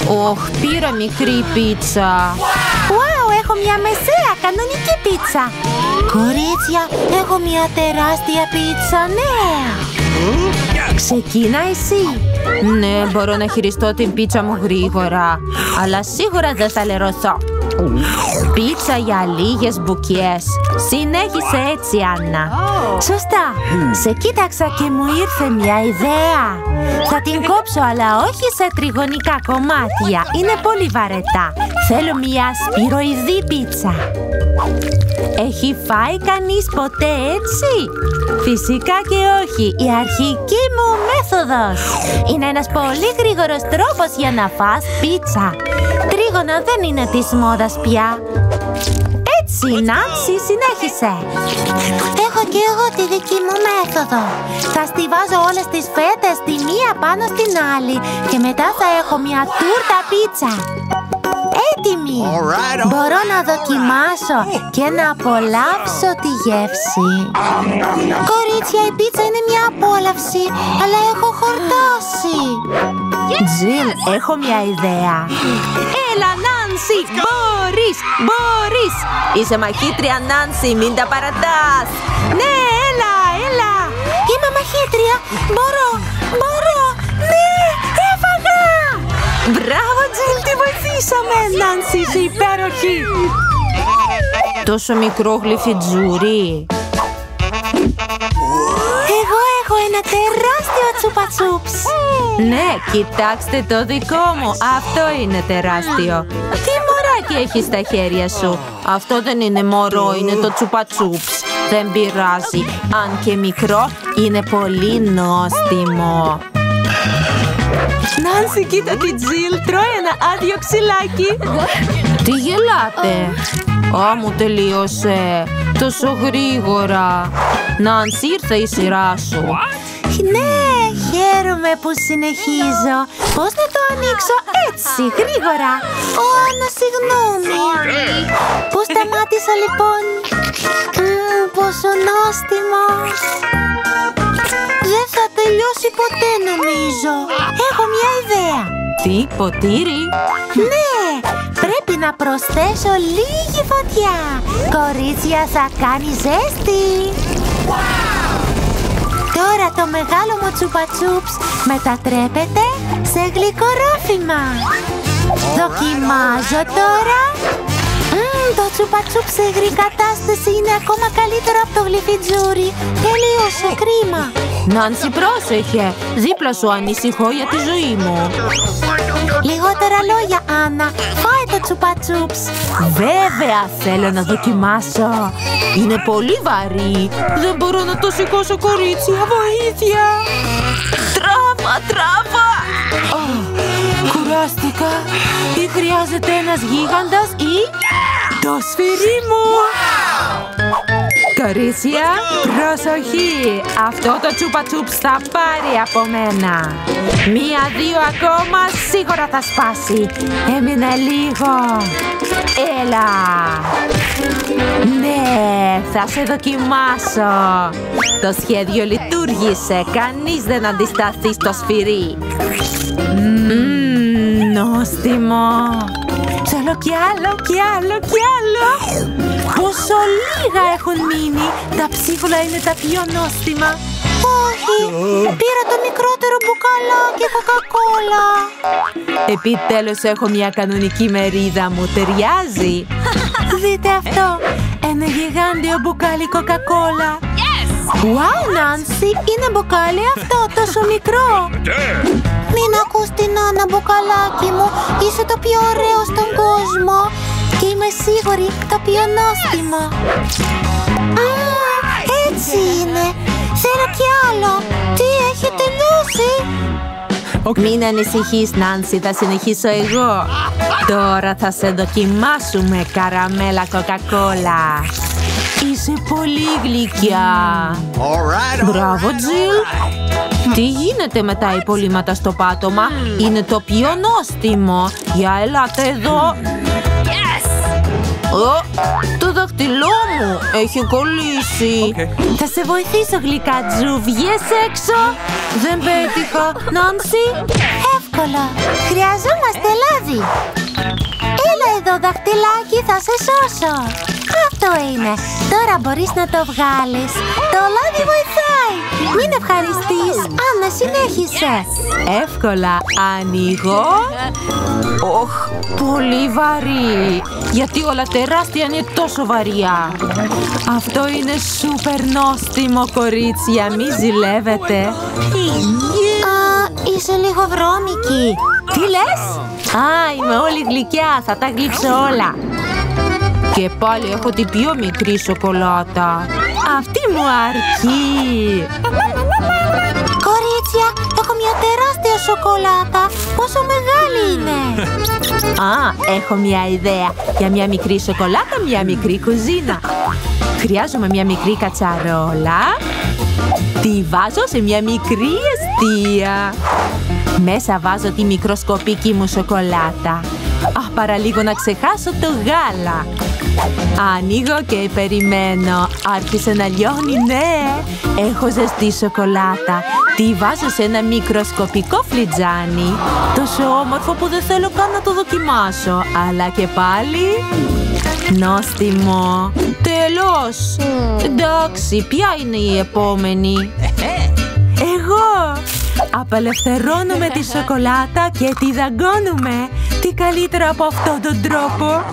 Ωχ, πήρα μικρή πίτσα. Wow, έχω μια μεσαία κανονική πίτσα. Κορίτσια, έχω μια τεράστια πίτσα νέα. Ξεκίνα εσύ. Ναι, μπορώ να χειριστώ την πίτσα μου γρήγορα, αλλά σίγουρα δεν θα λερωθώ. Πίτσα για λίγες μπουκιές. Συνέχισε έτσι, Άννα. Σωστά. Σε κοίταξα και μου ήρθε μια ιδέα. Θα την κόψω, αλλά όχι σε τριγωνικά κομμάτια. Είναι πολύ βαρετά. Θέλω μια σπυροειδή πίτσα. Έχει φάει κανείς ποτέ έτσι? Φυσικά και όχι. Η αρχική μου μέθοδος. Είναι ένας πολύ γρήγορος τρόπος για να φας πίτσα. Τρίγωνα δεν είναι της μόδας πια. Έτσι, Νάνση, συνέχισε. Έχω και εγώ τη δική μου μέθοδο. Θα στιβάζω όλες τις φέτες τη μία πάνω στην άλλη και μετά θα έχω μια τούρτα πίτσα. Έτοιμη! Μπορώ να δοκιμάσω και να απολαύσω τη γεύση. Κορίτσια, η πίτσα είναι μια απόλαυση, αλλά έχω χορτάσει. Τζιλ, έχω μια ιδέα. Έλα, Νάνση, μπορείς, μπορείς. Είσαι μαχήτρια, Νάνση, μην τα παρατάς. Ναι, έλα, έλα. Είμαι μαχήτρια, μπορώ. Ναι, έφαγα. Μπράβο, Τζιλ, τη βοηθήσαμε. Νάνση, είσαι υπέροχη. Τόσο μικρό γλυφιτζούρι. Εγώ έχω ένα τεράστιο τσουπατσούψ. Ναι, κοιτάξτε το δικό μου. Αυτό είναι τεράστιο. Τι μωράκι έχεις στα χέρια σου? Αυτό δεν είναι μωρό, είναι το τσουπατσούψ. Δεν πειράζει. Αν και μικρό, είναι πολύ νόστιμο. Νάνση, κοίτα τη Τζιλ, τρώει ένα άδειο ξυλάκι. Τι γελάτε? Α, μου τελείωσε. Τόσο γρήγορα. Νάνση, ήρθε η σειρά σου. Ναι, χαίρομαι που συνεχίζω. Πώς να το ανοίξω έτσι, γρήγορα? Άννα, συγγνώμη. Πώς σταμάτησα λοιπόν? Πόσο νόστιμο. Δεν θα τελειώσει ποτέ, νομίζω. Έχω μια ιδέα. Τι, ποτήρι? Ναι, πρέπει να προσθέσω λίγη φωτιά. Κορίτσια, θα κάνει ζέστη. Τώρα το μεγάλο μου τσουπατσούψ μετατρέπεται σε γλυκορόφημα. Δοκιμάζω τώρα. Το τσουπατσούπ σε υγρή κατάσταση είναι ακόμα καλύτερο από το γλυφιτζούρι. Τελείωσε, κρίμα. Νάνση, πρόσεχε. Δίπλα σου ανησυχώ για τη ζωή μου. Λιγότερα λόγια, Άννα. Φάε το τσουπατσούπς. Βέβαια, θέλω να δοκιμάσω. Είναι πολύ βαρύ. Δεν μπορώ να το σηκώσω, κορίτσια. Βοήθεια. Τράβα. Κουράστηκα. Ή χρειάζεται ένας γίγαντας ή το σφυρί μου. Κορίτσια, προσοχή! Αυτό το τσουπατσούπς θα πάρει από μένα. Μία-δύο ακόμα σίγουρα θα σπάσει. Έμεινε λίγο. Έλα. Ναι, θα σε δοκιμάσω. Το σχέδιο λειτουργήσε. Κανείς δεν αντισταθεί στο σφυρί. Νόστιμο. Θέλω κι άλλο. Πόσο λίγα έχουν μείνει. Τα ψίχουλα είναι τα πιο νόστιμα. Όχι, πήρα το μικρότερο μπουκαλάκι κοκακόλα. Επιτέλους έχω μια κανονική μερίδα, μου ταιριάζει. Δείτε αυτό, ένα γιγάντιο μπουκάλι κοκακόλα. Wow, Νάνση, είναι μπουκάλι αυτό, τόσο μικρό. Μην ακούς την Άννα, μπουκαλάκι μου. Είσαι το πιο ωραίο στον κόσμο. Και είμαι σίγουρη το πιο νόστιμο. Έτσι είναι. Θέλω κι άλλο. Τι, έχει τελειώσει? Μην ανησυχείς, Νάνση, θα συνεχίσω εγώ. Τώρα θα σε δοκιμάσουμε καραμέλα κοκακόλα. Είσαι πολύ γλυκιά. Μπράβο, Τζιλ. Τι γίνεται με τα υπολείμματα στο πάτωμα? Είναι το πιο νόστιμο. Για ελάτε εδώ. Το δάχτυλό μου έχει κολλήσει. Θα σε βοηθήσω, γλυκάτζου. Βγες έξω. Δεν πέτυχα. Νάνση. εύκολο. Χρειαζόμαστε λάδι. Έλα εδώ, δαχτυλάκι, θα σε σώσω. Αυτό είναι. Τώρα μπορείς να το βγάλεις. Το λάδι βοηθάει. Μην ευχαριστείς. Άννα, συνέχισε. Εύκολα. Ανοίγω. Οχ, πολύ βαρύ. Γιατί όλα τεράστια είναι τόσο βαριά. Αυτό είναι σούπερ νόστιμο, κορίτσια. Μη ζηλεύετε. Είσαι λίγο βρώμικη. Τι λες? Είμαι όλη γλυκιά. Θα τα γλύψω όλα. Και πάλι έχω την πιο μικρή σοκολάτα. Αυτή μου αρκεί. Κορίτσια, έχω μια τεράστια σοκολάτα. Πόσο μεγάλη είναι? Έχω μια ιδέα. Για μια μικρή σοκολάτα, μια μικρή κουζίνα. Χρειάζομαι μια μικρή κατσαρόλα. Τη βάζω σε μια μικρή εστία. Μέσα βάζω τη μικροσκοπική μου σοκολάτα. Παραλίγο να ξεχάσω το γάλα. Ανοίγω και περιμένω. Άρχισε να λιώνει, ναι. Έχω ζεστή σοκολάτα. Τη βάζω σε ένα μικροσκοπικό φλιτζάνι. Τόσο όμορφο που δεν θέλω καν να το δοκιμάσω. Αλλά και πάλι νόστιμο. Τέλος. Εντάξει, ποια είναι η επόμενη? Εγώ. Απελευθερώνουμε τη σοκολάτα και τη δαγκώνουμε. Τι καλύτερο από αυτόν τον τρόπο?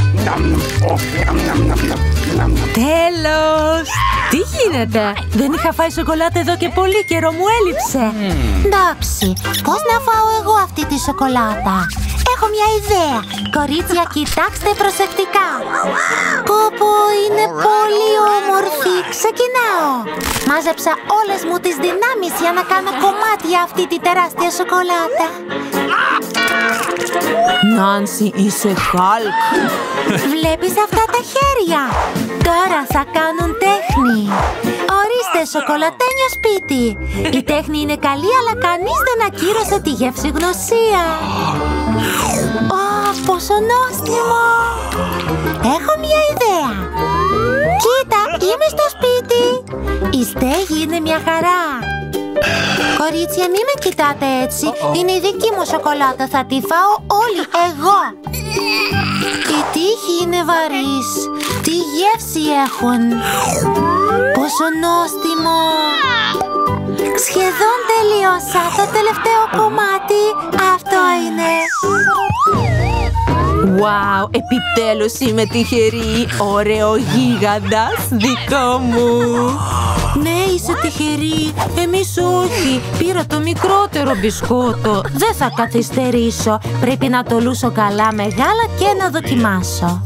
Τέλος! Τι γίνεται? Δεν είχα φάει σοκολάτα εδώ και πολύ καιρό, μου έλειψε. Εντάξει, πώς να φάω εγώ αυτή τη σοκολάτα? Έχω μια ιδέα. Κορίτσια, κοιτάξτε προσεκτικά. Πω, είναι πολύ όμορφη. Ξεκινάω. Μάζεψα όλες μου τις δυνάμεις για να κάνω κομμάτια αυτή τη τεράστια σοκολάτα. Νάνση, είσαι Χάλκ. Βλέπεις αυτά τα χέρια? Τώρα θα κάνουν τέχνη. Ορίστε, σοκολατένιο σπίτι. Η τέχνη είναι καλή, αλλά κανείς δεν ακύρωσε τη γευσηγνωσία. Πόσο νόστιμο! Έχω μια ιδέα. Κοίτα, είμαι στο σπίτι. Η στέγη είναι μια χαρά. Κορίτσια, μην με κοιτάτε έτσι. Είναι η δική μου σοκολάτα. Θα τη φάω όλη εγώ. Η τύχη είναι βαρύς. Τι γεύση έχουν. Πόσο νόστιμο. Σχεδόν τελείωσα. Το τελευταίο κομμάτι. Αυτό είναι. Wow, επιτέλους είμαι τυχερή. Ωραίο γίγαντας, δικό μου. Ναι, είσαι τυχερή. Εμείς όχι. Πήρα το μικρότερο μπισκότο. Δεν θα καθυστερήσω. Πρέπει να το λούσω καλά με γάλα και να δοκιμάσω.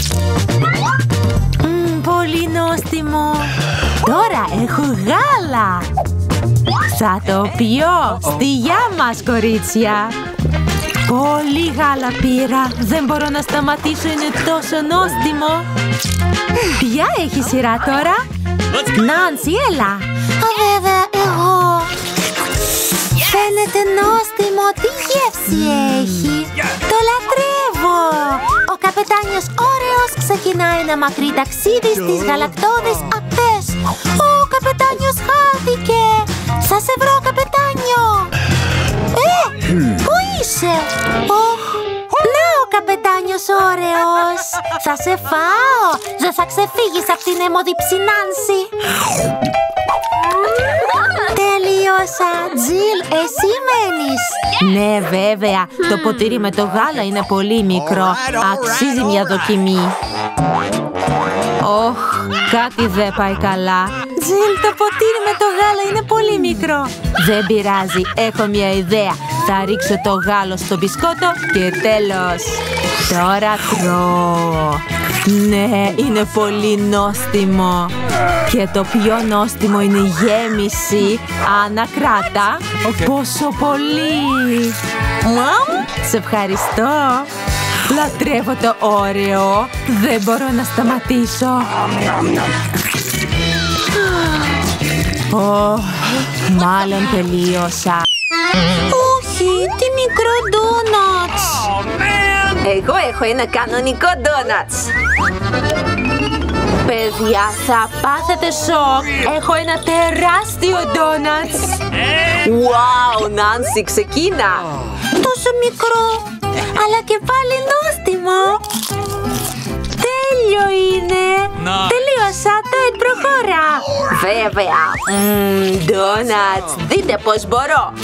Πολύ νόστιμο. Τώρα έχω γάλα. Θα το πιω. Στη γεια μας, κορίτσια. Πολύ γάλα πήρα. Δεν μπορώ να σταματήσω, είναι τόσο νόστιμο. Ποια έχει σειρά τώρα? Νάνση, έλα. Βέβαια, εγώ. Φαίνεται νόστιμο. Τι γεύση έχει. Το λατρεύω. Ο καπετάνιος Όρεος ξεκινάει ένα μακρύ ταξίδι στις γαλακτώδεις ακτές. Ο καπετάνιος χάθηκε. Θα σε βρω, καπετάνιο. Πού είσαι? Να ο καπετάνιος Όρεος. Θα σε φάω. Δεν θα ξεφύγεις από την αιμοδιψή Νάνση. Τελείωσα. Τζιλ, εσύ μένεις? Ναι, βέβαια. Το ποτήρι με το γάλα είναι πολύ μικρό. Αξίζει μια δοκιμή. Κάτι δεν πάει καλά. Τζιλ, το ποτήρι με το γάλα είναι πολύ μικρό. Δεν πειράζει, έχω μια ιδέα. Θα ρίξω το γάλο στο μπισκότο και τέλος. Τώρα τρώω. Ναι, είναι πολύ νόστιμο. Και το πιο νόστιμο είναι η γέμιση. Ανακράτα. Πόσο πολύ. Σε ευχαριστώ. Λατρεύω το Όρεο. Δεν μπορώ να σταματήσω. Μάλλον τελείωσα. Όχι, τι μικρό ντόνατς. Εγώ έχω ένα κανονικό ντόνατς. Παιδιά, θα πάθετε σοκ. Έχω ένα τεράστιο ντόνατς. Wow, Νάνση, ξεκίνα. τόσο μικρό, αλλά και πάλι νόστιμο. Τέλειο είναι. Τελείωσα, Τεντ, προχώρα. Βέβαια. Ντόνατς, δείτε πως μπορώ.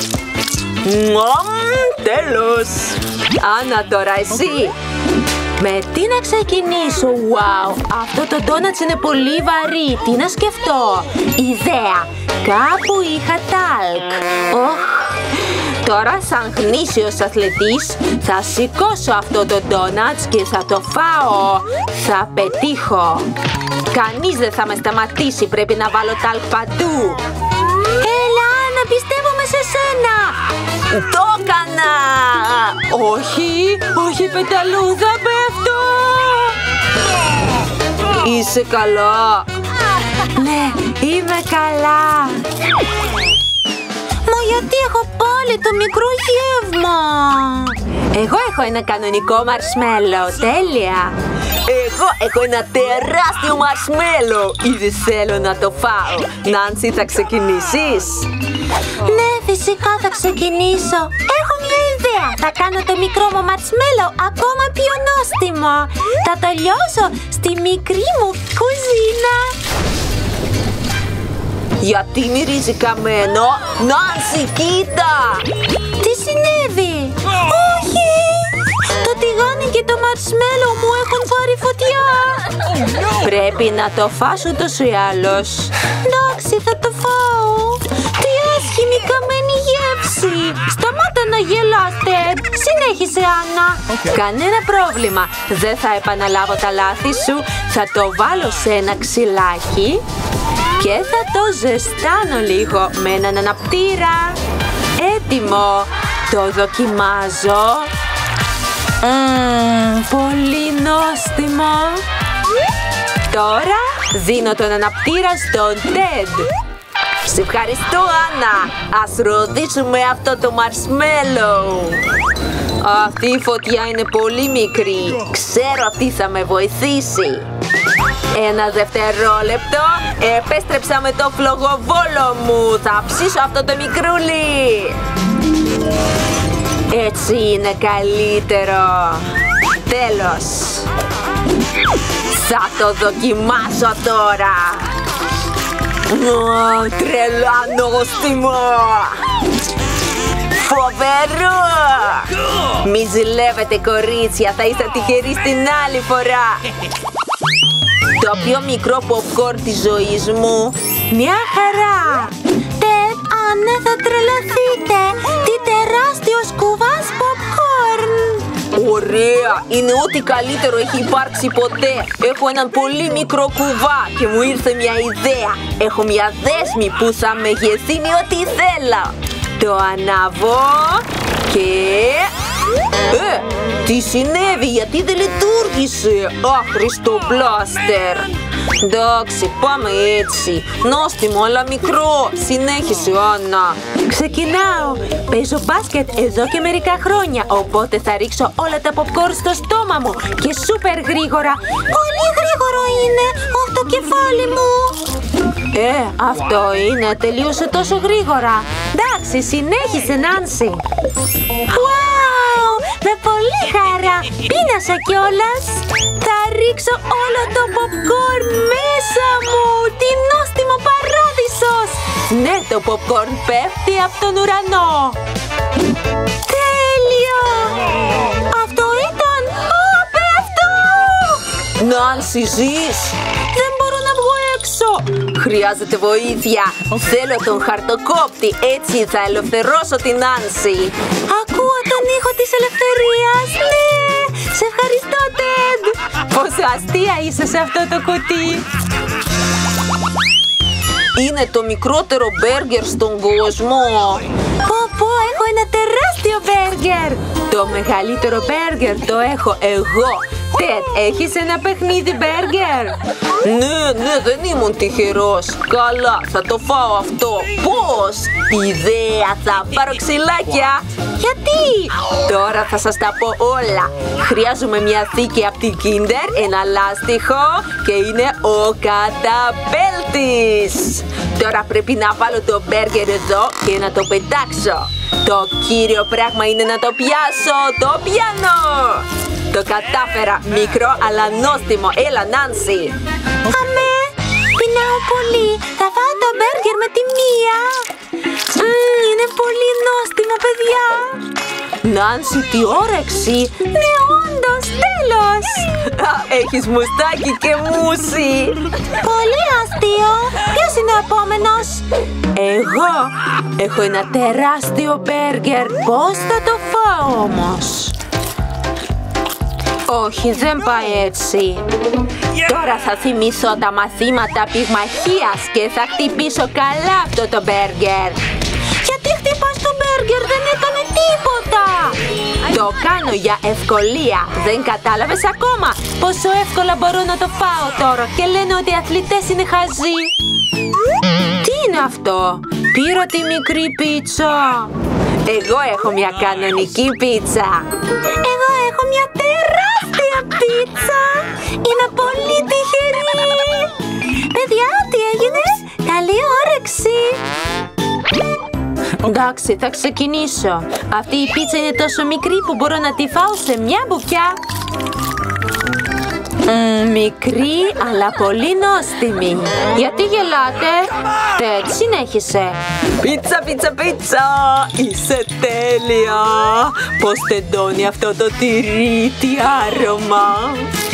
Τέλος. Άννα, τώρα εσύ. Με τι να ξεκινήσω? Wow, αυτό το ντόνατς είναι πολύ βαρύ. Τι να σκεφτώ? Ιδέα. Κάπου είχα τάλκ. Τώρα σαν γνήσιος αθλητής θα σηκώσω αυτό το ντόνατς και θα το φάω. Θα πετύχω. Κανείς δεν θα με σταματήσει. Πρέπει να βάλω τάλκ παντού. Έλα, Άννα, πιστεύουμε σε σένα. Το έκανα! Όχι, όχι πεταλούδα, πέφτω! Είσαι καλά? Ναι, είμαι καλά. Μα γιατί έχω πάλι το μικρό γεύμα? Εγώ έχω ένα κανονικό μαρσμέλο, τέλεια! Εγώ έχω ένα τεράστιο μαρσμέλο. Ήδη θέλω να το φάω. Νάνση, θα ξεκινήσεις? Ναι, φυσικά θα ξεκινήσω. Έχω μια ιδέα. Θα κάνω το μικρό μου μαρσμέλο ακόμα πιο νόστιμο. Θα το λιώσω στη μικρή μου κουζίνα. Γιατί μυρίζει καμένο? Νάνση, κοίτα! Τι συνέβη? Όχι! Το τηγάνι και το μαρσμέλο μου έχουν πάρει φωτιά. Πρέπει να το φας ούτως ή άλλως. Εντάξει, θα το φάω. Τι άσχημη καμένη γεύση. Σταμάτα να γελάς, Τεντ. Συνέχισε, Άννα. Κανένα πρόβλημα. Δεν θα επαναλάβω τα λάθη σου. Θα το βάλω σε ένα ξυλάκι και θα το ζεστάνω λίγο με έναν αναπτήρα. Έτοιμο. Το δοκιμάζω. Πολύ νόστιμο. Τώρα δίνω τον αναπτήρα στον Τεντ. Σε ευχαριστώ, Άννα. Ας ροδίσουμε αυτό το μαρσμέλο. Αυτή η φωτιά είναι πολύ μικρή. Ξέρω αυτή θα με βοηθήσει. Ένα δευτερόλεπτο. Επέστρεψα με το φλογοβόλο μου. Θα ψήσω αυτό το μικρούλι. Έτσι είναι καλύτερο. Τέλος. Θα το δοκιμάσω τώρα. Τρελά νόστιμο. Φοβερό. Μη ζηλεύετε, κορίτσια. Θα είστε τυχεροί στην άλλη φορά. Το πιο μικρό popcorn της ζωής μου. Μια χαρά. Τεντ, Άννα, θα τρελαθείτε. Τι τεράστιος κουβάς popcorn. Ωραία! Είναι ό,τι καλύτερο έχει υπάρξει ποτέ. Έχω έναν πολύ μικρό κουβά και μου ήρθε μια ιδέα. Έχω μια δέσμη που θα μεγεθύνει ό,τι θέλω. Το ανάβω και... τι συνέβη? Γιατί δεν λειτουργήσε? Άχρηστο μπλάστερ. Εντάξει, πάμε έτσι. Νόστιμο αλλά μικρό. Συνέχισε, Άννα. Ξεκινάω. Παίζω μπάσκετ εδώ και μερικά χρόνια. Οπότε θα ρίξω όλα τα popcorn στο στόμα μου. Και σούπερ γρήγορα. Πολύ γρήγορο είναι. Όχι το κεφάλι μου. Αυτό είναι. Τελείωσε τόσο γρήγορα. Εντάξει, συνέχισε, Νάνση. Wow, με πολύ χαρά. Πίνασα κιόλας. Θα ρίξω όλο το popcorn μέσα μου. Τι νόστιμο παράδεισος. Ναι, το popcorn πέφτει από τον ουρανό. Τέλειο. Αυτό ήταν. Πέφτω. Νάνση, ζεις? Δεν μπορώ να βγω έξω. Χρειάζεται βοήθεια. Θέλω τον χαρτοκόπτη. Έτσι θα ελευθερώσω την Νάνση. Ακούω τον ήχο της ελευθερίας. Ναι. Σε ευχαριστώ, Τεντ. Πόσο αστεία είσαι σε αυτό το κουτί. Είναι το μικρότερο μπέργκερ στον κόσμο. Πω, έχω ένα τεράστιο μπέργκερ. Το μεγαλύτερο μπέργκερ το έχω εγώ. Τεντ, έχεις ένα παιχνίδι μπέργκερ? Ναι, δεν ήμουν τυχερός. Καλά, θα το φάω αυτό. Πώς? Ιδέα, θα πάρω ξυλάκια. Γιατί? Τώρα θα σας τα πω όλα. Χρειάζομαι μια θήκη από την Kinder, ένα λάστιχο και είναι ο καταπέλτης. Τώρα πρέπει να βάλω το μπέργκερ εδώ και να το πετάξω. Το κύριο πράγμα είναι να το πιάσω. Το πιάνω. Το κατάφερα. Μικρό αλλά νόστιμο. Έλα, Νάνση. Αμέ, πεινάω πολύ. Θα φάω το μπέργκερ με τη μία. Είναι πολύ νόστιμο, παιδιά. Νάνση, τι όρεξη. Ναι, όντως, τέλος. Έχεις μουστάκι και μουσι. Πολύ αστείο. Ποιος είναι ο επόμενος? Εγώ έχω ένα τεράστιο μπέργκερ. Πώς θα το φάω όμως? Όχι, δεν πάει έτσι. Τώρα θα θυμηθώ τα μαθήματα πυγμαχίας και θα χτυπήσω καλά αυτό το μπέργκερ. Γιατί χτυπάς το μπέργκερ? Δεν έκανε τίποτα. Το κάνω για ευκολία. Δεν κατάλαβες ακόμα πόσο εύκολα μπορώ να το φάω τώρα και λένε ότι οι αθλητές είναι χαζοί. Τι είναι αυτό? Πήρα τη μικρή πίτσα. Εγώ έχω μια κανονική πίτσα. Εγώ έχω μια τεράστια πίτσα. Είμαι πολύ τυχερή. Παιδιά, τι έγινες? Καλή όρεξη. Εντάξει, θα ξεκινήσω. Αυτή η πίτσα είναι τόσο μικρή που μπορώ να τη φάω σε μια μπουκιά. Μικρή αλλά πολύ νόστιμη. Γιατί γελάτε? Τετ, συνέχισε. Πίτσα, πίτσα, πίτσα. Είσαι τέλεια. Πώς τεντώνει αυτό το τυρί, τι άρωμα.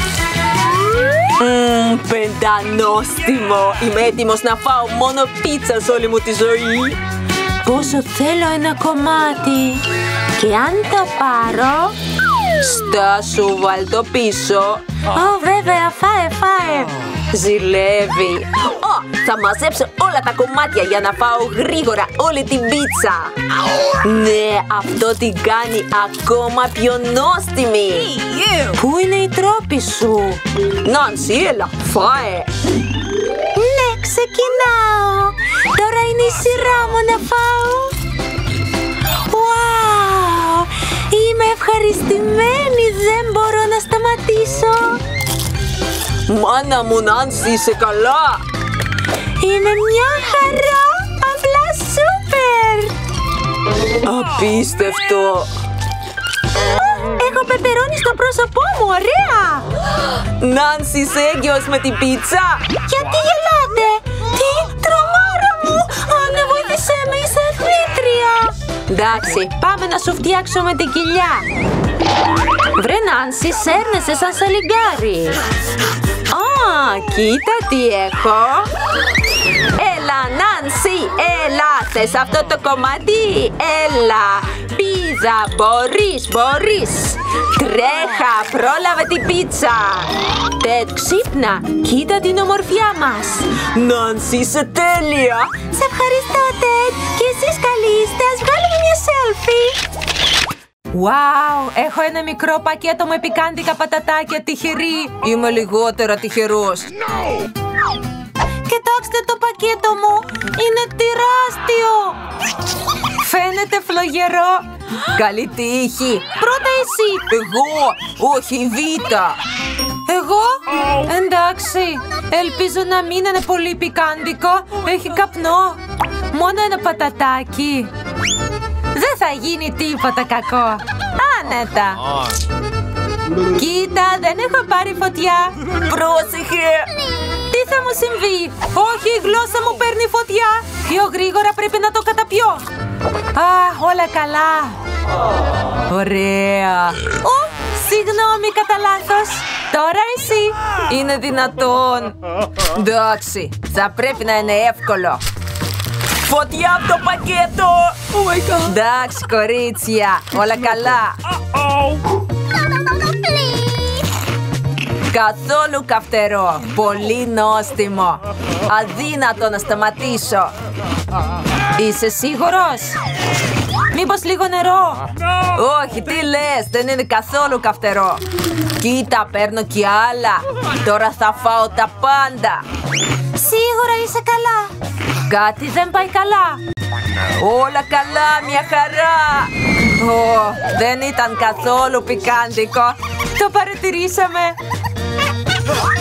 Πεντανόστιμο. Είμαι έτοιμος να φάω μόνο πίτσα σε όλη μου τη ζωή. Πόσο θέλω ένα κομμάτι. Και αν το πάρω... Στάσου, βάλ το πίσω. Βέβαια, φάε. Ζηλεύει. Θα μαζέψω όλα τα κομμάτια για να φάω γρήγορα όλη την πίτσα. Ναι, αυτό την κάνει ακόμα πιο νόστιμη. Πού είναι οι τρόποι σου? Νάνση, έλα, φάε. Ναι, ξεκινάω. Τώρα είναι η σειρά μου να φάω. Wow! Είμαι ευχαριστημένη. Δεν μπορώ να σταματήσω. Μάνα μου, Νάνση, είσαι καλά? Είναι μια χαρά. Απλά σούπερ. Απίστευτο. Έχω πεπερώνει στο πρόσωπό μου. Ωραία. Νάνση, είσαι έγκυος με την πίτσα? Γιατί γελάτε? Τι, τρομάρα μου. Άννα, βοήθησέ με, είσαι αθλήτρια. Εντάξει, πάμε να σου φτιάξουμε την κοιλιά. Βρε Νάνση, σέρνεσαι σαν σαλιγκάρι. Κοίτα τι έχω. Έλα Νάνση, έλα, θες αυτό το κομμάτι? Έλα, πίζα, μπορείς. Τρέχα, πρόλαβε την πίτσα. Τετ, ξύπνα, κοίτα την ομορφιά μας. Νάνση, είσαι τέλεια. Σε ευχαριστώ, Τετ. Και εσείς καλοί είστε, ας βγάλουμε μια selfie. Wow, έχω ένα μικρό πακέτο με πικάντικα πατατάκια, τυχερή. Είμαι λιγότερο τυχερός. Κοιτάξτε το πακέτο μου, είναι τεράστιο. Φαίνεται φλογερό. Καλή τύχη. Πρώτα εσύ. Εγώ, όχι η Βίτα. Εγώ? Εντάξει, ελπίζω να μην είναι πολύ πικάντικο. Έχει καπνό. Μόνο ένα πατατάκι. Δεν θα γίνει τίποτα κακό. Άνετα. Κοίτα, δεν έχω πάρει φωτιά. Πρόσεχε. Τι θα μου συμβεί? Όχι, η γλώσσα μου παίρνει φωτιά. Πιο γρήγορα πρέπει να το καταπιώ. Όλα καλά. Ωραία. Συγγνώμη, κατά λάθος. Τώρα εσύ. Είναι δυνατόν? Εντάξει, θα πρέπει να είναι εύκολο. Φωτιά από το πακέτο! Oh my God! Εντάξει, κορίτσια, όλα καλά. Καθόλου καυτερό, πολύ νόστιμο. Αδύνατο να σταματήσω. Είσαι σίγουρος? Μήπως λίγο νερό? Όχι, τι λες, δεν είναι καθόλου καυτερό. Κοίτα, παίρνω κι άλλα. Τώρα θα φάω τα πάντα. Σίγουρα είσαι καλά. Κάτι δεν πάει καλά. Όλα καλά, μια χαρά. Δεν ήταν καθόλου πικάντικο. Το παρατηρήσαμε.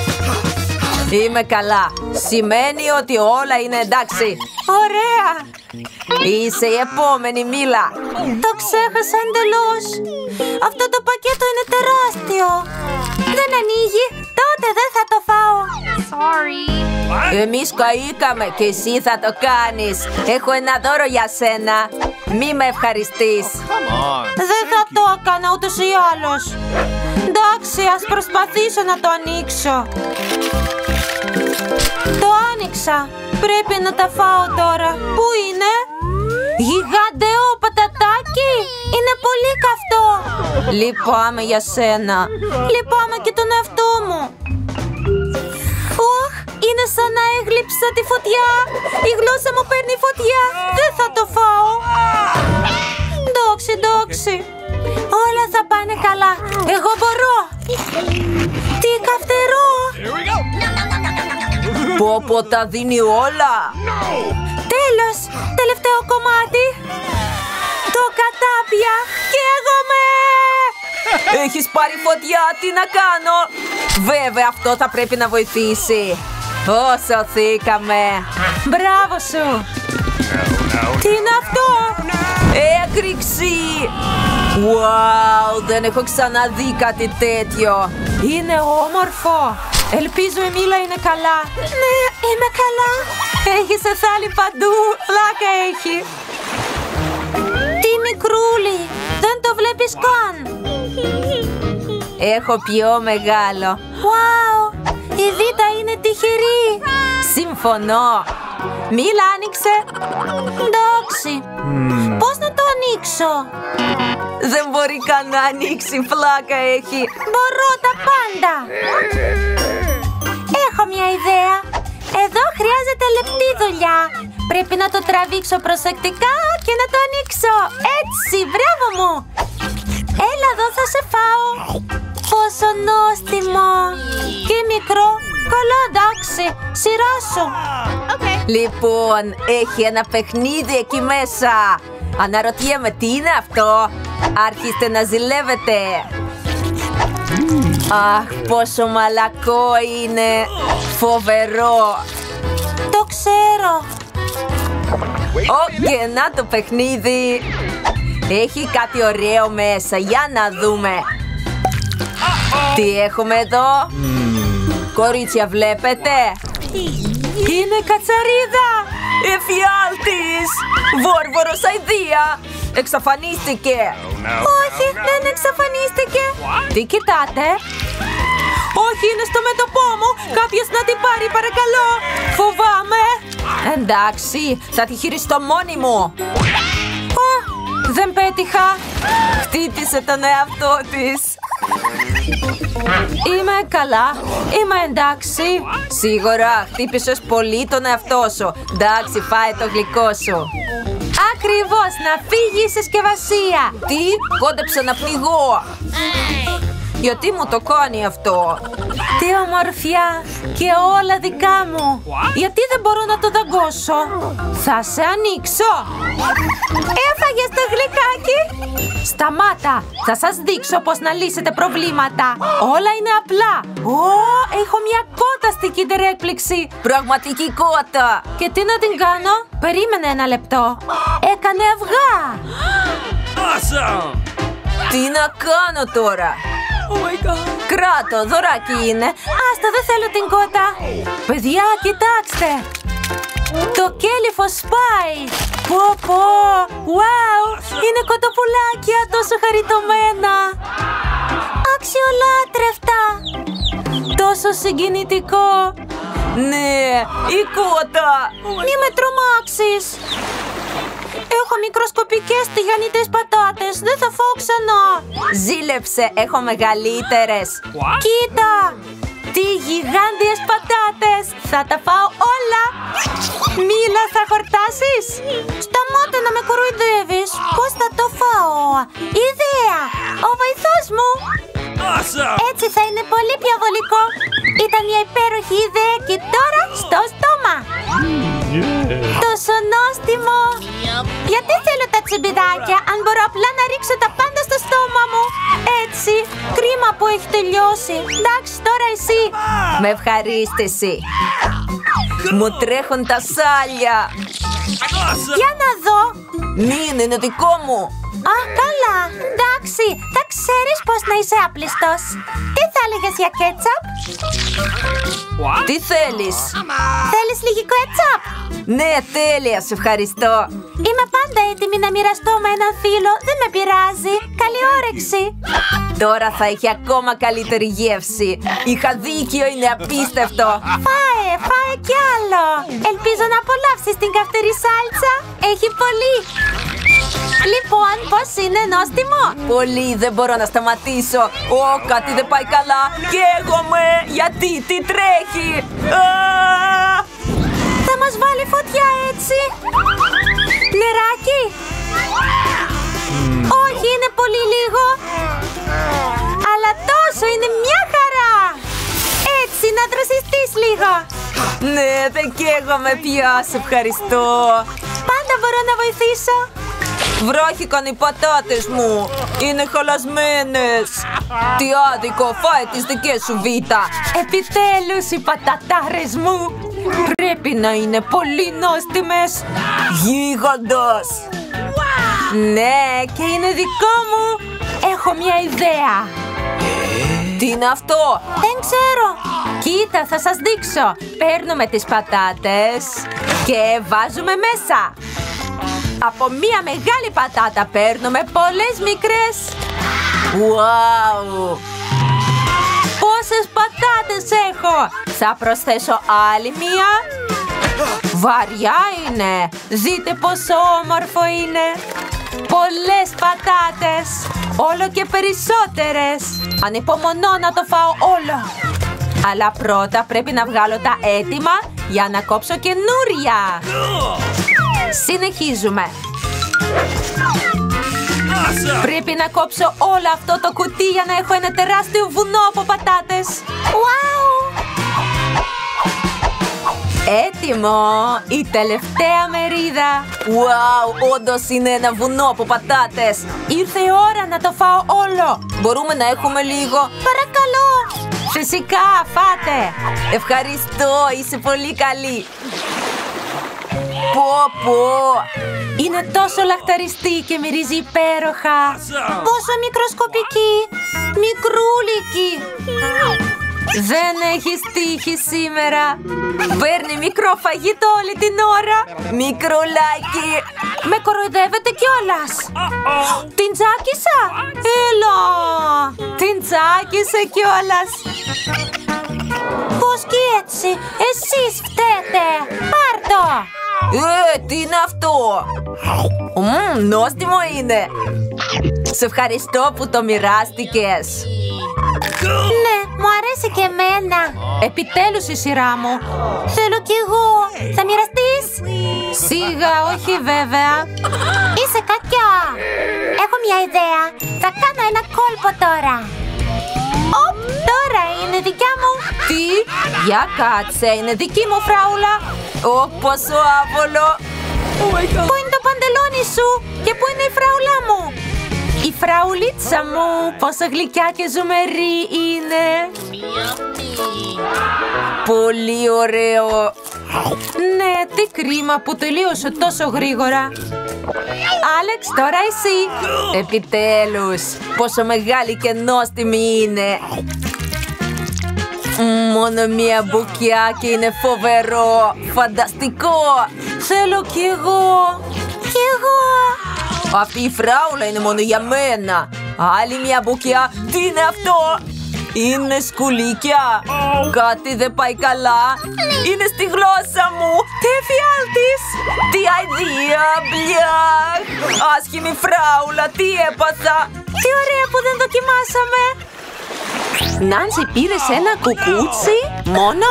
Είμαι καλά. Σημαίνει ότι όλα είναι εντάξει. Ωραία. Είσαι η επόμενη, Μίλα. Το ξέχασα εντελώς. Αυτό το πακέτο είναι τεράστιο. Δεν ανοίγει. Τότε δεν θα το φάω. Εμείς καήκαμε και εσύ θα το κάνεις. Έχω ένα δώρο για σένα. Μη με ευχαριστείς. Δεν θα το έκανα ούτως ή άλλως. Εντάξει, ας προσπαθήσω να το ανοίξω. Το άνοιξα. Πρέπει να τα φάω τώρα. Πού είναι? Γιγαντεό πατατάκι. Είναι πολύ καυτό. Λυπάμαι για σένα. Λυπάμαι και τον εαυτό μου. Οχ, είναι σαν να έγλειψα τη φωτιά. Η γλώσσα μου παίρνει φωτιά. Δεν θα το φάω. Εντάξει. Όλα θα πάνε καλά. Εγώ μπορώ. Τι καυτερό. Πω, τα δίνει όλα. Τέλος, τελευταίο κομμάτι. Το κατάπια. Καίγομαι. Έχεις πάρει φωτιά, τι να κάνω? Βέβαια, αυτό θα πρέπει να βοηθήσει. Σωθήκαμε. Μπράβο σου. Τι είναι αυτό? Έκρηξη. Wow, δεν έχω ξαναδεί κάτι τέτοιο. Είναι όμορφο. Ελπίζω η Μίλα είναι καλά. Ναι, είμαι καλά. Έχει σεθάλει παντού. Πλάκα έχει. Τι μικρούλι. Δεν το βλέπεις καν. Έχω πιο μεγάλο. Wow, η Βίτα είναι τυχερή. Συμφωνώ. Μίλα, άνοιξε. Εντάξει. Πώς να το ανοίξω? Δεν μπορεί καν να ανοίξει, πλάκα έχει. Μπορώ τα πάντα. Έχω μια ιδέα. Εδώ χρειάζεται λεπτή δουλειά. Πρέπει να το τραβήξω προσεκτικά και να το ανοίξω. Έτσι, μπράβο μου. Έλα εδώ, θα σε φάω. Πόσο νόστιμο. Και μικρό. Καλά, εντάξει. Σειρά σου. Λοιπόν, έχει ένα παιχνίδι εκεί μέσα. Αναρωτιέμαι τι είναι αυτό. Άρχιστε να ζηλεύετε. Αχ, πόσο μαλακό είναι. Φοβερό. Το ξέρω. Και να το παιχνίδι. Έχει κάτι ωραίο μέσα. Για να δούμε. Τι έχουμε εδώ? Κορίτσια, βλέπετε? Είναι κατσαρίδα. Εφιάλτης. Βόρβορος αηδία. Εξαφανίστηκε. Όχι, δεν εξαφανίστηκε. Τι κοιτάτε? Όχι, είναι στο μέτωπό μου. Κάποιος να την πάρει, παρακαλώ. Φοβάμαι. Εντάξει, θα τη χειριστώ μόνη μου. Δεν πέτυχα. Χτύπησε τον εαυτό της. Είμαι καλά. Είμαι εντάξει. Σίγουρα, χτύπησες πολύ τον εαυτό σου. Εντάξει, φάε το γλυκό σου. Ακριβώς, να φύγει η συσκευασία. Τι, κόντεψε να πνιγώ. Γιατί μου το κάνει αυτό? Τι ομορφιά και όλα δικά μου. Γιατί δεν μπορώ να το δαγκώσω? Θα σε ανοίξω. Έφαγες το γλυκάκι? Σταμάτα. Θα σας δείξω πώς να λύσετε προβλήματα. Όλα είναι απλά. Έχω μια κότα στην Kinder έκπληξη. Πραγματική κότα. Και τι να την κάνω? Περίμενε ένα λεπτό. Έκανε αυγά. Awesome! Τι να κάνω τώρα? Κράτο, δωράκι είναι. Άστα, δεν θέλω την κότα. Παιδιά, κοιτάξτε. Το κέλυφο σπάει. Πω. Wow, είναι κοτοπουλάκια τόσο χαριτωμένα. Αξιολάτρευτα. Τόσο συγκινητικό. Ναι, η κότα. Μη με τρομάξεις. Έχω μικροσκοπικές τηγανιτές πατάτες. Δεν θα φάω ξανά. Ζήλεψε, έχω μεγαλύτερες. Κοίτα. Τι γιγάντιες πατάτες. Θα τα φάω όλα. Μίλα, θα χορτάσεις? Σταμάτα να με κοροϊδεύεις. Πώς θα το φάω? Ιδέα. Ο βοηθός μου. Awesome! Έτσι θα είναι πολύ πιο βολικό. Ήταν μια υπέροχη ιδέα και τώρα στο στόμα. Τόσο νόστιμο. Γιατί θέλω τα τσιμπιδάκια αν μπορώ απλά να ρίξω τα πάντα στο στόμα μου? Έτσι. Κρίμα που έχει τελειώσει. Εντάξει, τώρα εσύ. Με ευχαρίστηση. Μου τρέχουν τα σάλια. Για να δω. Μην, είναι δικό μου. Α, καλά. Εντάξει, θα ξέρεις πώς να είσαι άπλιστος. Τι θα έλεγες για κέτσαπ? Τι θέλεις? Θέλεις λίγη κέτσαπ? Ναι, τέλεια, σε ευχαριστώ. Είμαι πάντα έτοιμη να μοιραστώ με έναν φίλο. Δεν με πειράζει. Καλή όρεξη. Τώρα θα έχει ακόμα καλύτερη γεύση. Είχα δίκιο, είναι απίστευτο. Φάε κι άλλο. Ελπίζω να απολαύσεις την καυτερή σάλτσα. Έχει πολύ. Λοιπόν, πώς είναι, νόστιμο? Πολύ, δεν μπορώ να σταματήσω. Κάτι δεν πάει καλά. Καίγομαι, γιατί, τι τρέχει. Θα μας βάλει φωτιά έτσι. Νεράκι. Όχι, είναι πολύ λίγο. Αλλά τόσο, είναι μια χαρά. Έτσι, να δροσιστείς λίγο. Ναι, δεν καίγομαι πια, σε ευχαριστώ. Πάντα μπορώ να βοηθήσω. Βράχηκαν οι πατάτες μου. Είναι χαλασμένες. Τι άδικο, φάε τις δικές σου, Βίτα. Επιτέλους οι πατατάρες μου. Πρέπει να είναι πολύ νόστιμες. Γίγαντος. Ναι, και είναι δικό μου. Έχω μια ιδέα. Τι είναι αυτό? Δεν ξέρω. Κοίτα, θα σας δείξω. Παίρνουμε τις πατάτες και βάζουμε μέσα. Από μία μεγάλη πατάτα παίρνουμε πολλές μικρές. Wow! Πόσες πατάτες έχω! Θα προσθέσω άλλη μία. Βαριά είναι. Δείτε πόσο όμορφο είναι. Πολλές πατάτες. Όλο και περισσότερες. Ανυπομονώ να το φάω όλο. Αλλά πρώτα πρέπει να βγάλω τα έτοιμα για να κόψω καινούρια. Συνεχίζουμε. Πρέπει να κόψω όλο αυτό το κουτί για να έχω ένα τεράστιο βουνό από πατάτες. Wow! Έτοιμο! Η τελευταία μερίδα. Wow! Όντως είναι ένα βουνό από πατάτες. Ήρθε η ώρα να το φάω όλο. Μπορούμε να έχουμε λίγο? Παρακαλώ! Φυσικά, φάτε! Ευχαριστώ, είσαι πολύ καλή. Πω! Είναι τόσο λαχταριστή και μυρίζει υπέροχα. Πόσο μικροσκοπική. Μικρούλικη. Δεν έχεις τύχει σήμερα. Παίρνει μικρό φαγητό όλη την ώρα. Μικρολάκι. Με κοροϊδεύετε κιόλας. Την τσάκισα. Έλα. Την τσάκισε κιόλας. Πώς και έτσι? Εσείς φταίτε. Πάρ' το. Τι είναι αυτό? Νόστιμο είναι. Σε ευχαριστώ που το μοιράστηκες. Ναι, μου αρέσει και εμένα. Επιτέλους η σειρά μου. Θέλω κι εγώ. Θα μοιραστείς? Σίγα, όχι βέβαια. Είσαι κακιά. Έχω μια ιδέα. Θα κάνω ένα κόλπο τώρα. Οπ, τώρα είναι δικιά μου. Τι? Για κάτσε, είναι δική μου, φράουλα. Πόσο άβολο. Πού είναι το παντελόνι σου? Και πού είναι η φράουλά μου? Η φραουλίτσα μου, πόσο γλυκιά και ζουμερή είναι. Πολύ ωραίο. Ναι, τι κρίμα που τελείωσε τόσο γρήγορα. Άλεξ, τώρα εσύ. Επιτέλους, πόσο μεγάλη και νόστιμη είναι. Μόνο μία μπουκιά και είναι φοβερό. Φανταστικό. Θέλω κι εγώ. Κι εγώ. Αυτή η φράουλα είναι μόνο για μένα. Άλλη μια μπουκιά. Τι είναι αυτό? Είναι σκουλίκια. Κάτι δεν πάει καλά. Είναι στη γλώσσα μου. Τι εφιάλτης. Τι αηδία. Μπλιάχ. Άσχημη φράουλα. Τι έπαθα. Τι ωραία που δεν δοκιμάσαμε. Νάνση, πήρες ένα κουκούτσι μόνο?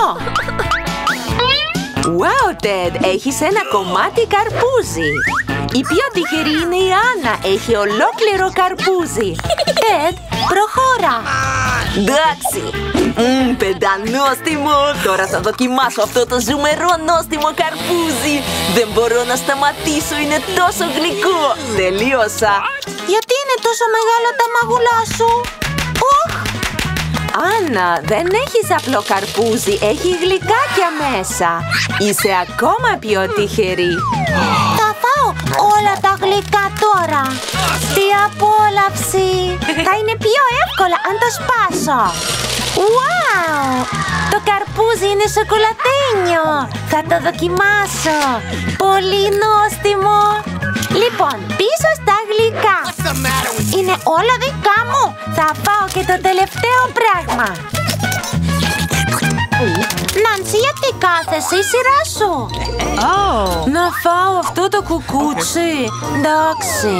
Wow, Ted, έχεις ένα κομμάτι καρπούζι. Η πιο τυχερή είναι η Άννα. Έχει ολόκληρο καρπούζι. Ted, προχώρα. Εντάξει. Πεντανόστιμο. Τώρα θα δοκιμάσω αυτό το ζουμερό νόστιμο καρπούζι. Δεν μπορώ να σταματήσω. Είναι τόσο γλυκό. Τελείωσα. Γιατί είναι τόσο μεγάλα τα μαγουλά σου? Άννα, δεν έχεις απλό καρπούζι. Έχει γλυκάκια μέσα. Είσαι ακόμα πιο τυχερή. Τα όλα τα γλυκά τώρα. Τι απόλαυση! Θα είναι πιο εύκολα αν το σπάσω. Wow! Το καρπούζι είναι σοκολατένιο. Θα το δοκιμάσω. Πολύ νόστιμο. Λοιπόν, πίσω στα γλυκά. Είναι όλα δικά μου. Θα φάω και το τελευταίο πράγμα. Νάνση, γιατί κάθεσαι, η σειρά σου. Να φάω αυτό το κουκούτσι. Εντάξει.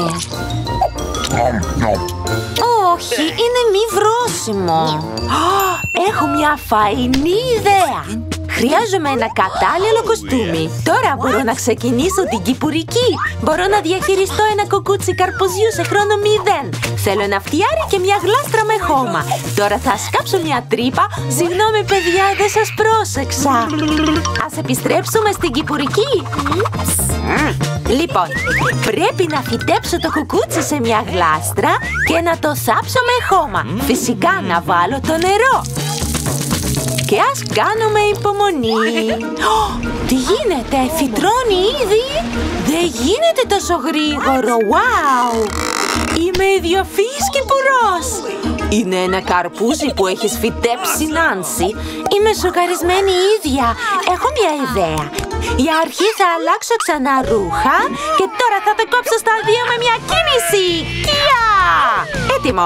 Όχι, είναι μη βρώσιμο. Έχω μια φαϊνή ιδέα. Χρειάζομαι ένα κατάλληλο κοστούμι. Τώρα μπορώ να ξεκινήσω την κυπουρική. Μπορώ να διαχειριστώ ένα κουκούτσι καρπουζιού σε χρόνο 0. Θέλω ένα φτιάρι και μια γλάστρα με χώμα. Τώρα θα σκάψω μια τρύπα. Συγγνώμη παιδιά, δεν σας πρόσεξα. Ας επιστρέψουμε στην κυπουρική. Λοιπόν, πρέπει να φυτέψω το κουκούτσι σε μια γλάστρα και να το θάψω με χώμα. Φυσικά να βάλω το νερό. Και ας κάνουμε υπομονή. Τι γίνεται, φυτρώνει ήδη. Δεν γίνεται τόσο γρήγορο. Wow! Είμαι ιδιοφυής κυπουρός. Είναι ένα καρπούζι που έχεις φυτέψει, Νάνση. Είμαι σοκαρισμένη ίδια. Έχω μια ιδέα. Για αρχή θα αλλάξω ξανά ρούχα και τώρα θα τα κόψω στα δύο με μια κίνηση. Κιά! Έτοιμο.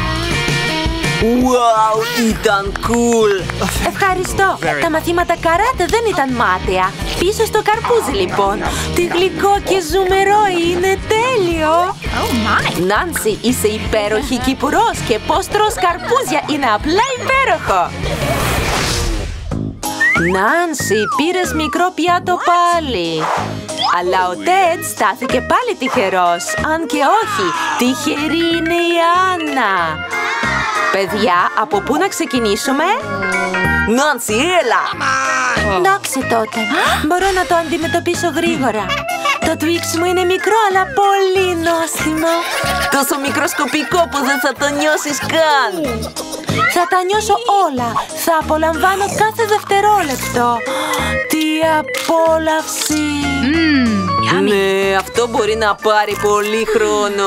Wow, ήταν cool! Ευχαριστώ! Τα μαθήματα καράτε δεν ήταν μάταια. Πίσω στο καρπούζι λοιπόν. Τι γλυκό και ζουμερό είναι, τέλειο! Νάνση, είσαι υπέροχη κυπουρός και πώς τρως καρπούζια είναι απλά υπέροχο! Νάνση, πήρες μικρό πιάτο πάλι. Αλλά ο Τεντ στάθηκε πάλι τυχερός. Αν και όχι, τυχερή είναι η Άννα. Παιδιά, από πού να ξεκινήσουμε? Νάνση, έλα! Εντάξει τότε. Μπορώ να το αντιμετωπίσω γρήγορα. Το Twix μου είναι μικρό, αλλά πολύ νόστιμο. Τόσο μικροσκοπικό που δεν θα το νιώσεις καν. Θα τα νιώσω όλα. Θα απολαμβάνω κάθε δευτερόλεπτο. Τι απόλαυση! Ναι, αυτό μπορεί να πάρει πολύ χρόνο.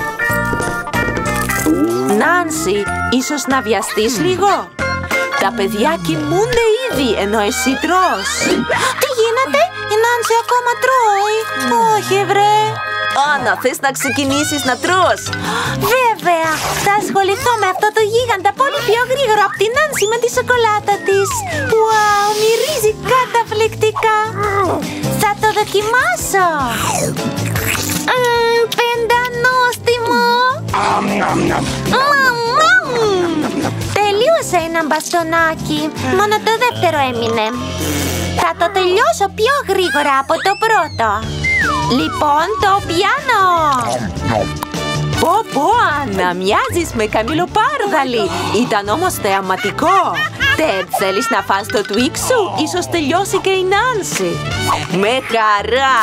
Νάνση, ίσως να βιαστείς λίγο. Τα παιδιά κοιμούνται ήδη, ενώ εσύ τρως. Τι γίνεται, η Νάνση ακόμα τρώει. Όχι βρε. Άννα, θες να ξεκινήσεις να τρως? Βέβαια, θα ασχοληθώ με αυτό το γίγαντα πολύ πιο γρήγορα από την Νάνση με τη σοκολάτα της. Wow, μυρίζει καταπληκτικά. Θα το δοκιμάσω. Πεντανόστιμο. Τελείωσε ένα μπαστονάκι. Μόνο το δεύτερο έμεινε. Θα το τελειώσω πιο γρήγορα από το πρώτο. Λοιπόν, το πιάνω. Πω, Άννα, μοιάζεις με καμιλοπάρδαλη. Ήταν όμως θεαματικό. Τεντ, θέλεις να φας το Twix σου? Ίσως τελειώσει και η Νάνση. Με χαρά.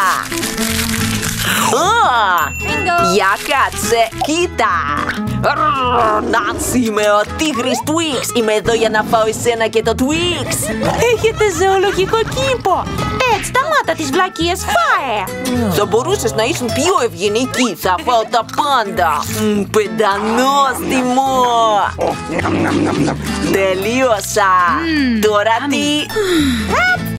Για κάτσε, κοίτα. Νάνση, είμαι ο τίγρης Twix. Είμαι εδώ για να φάω εσένα και το Twix. Έχετε ζωολογικό κήπο. Τεντ, σταμάτα τις βλακίες, φάε. Θα μπορούσες να ήσουν πιο ευγενική. Θα φάω τα πάντα. Πεντανόστιμο. Τελείωσα. Τώρα τι?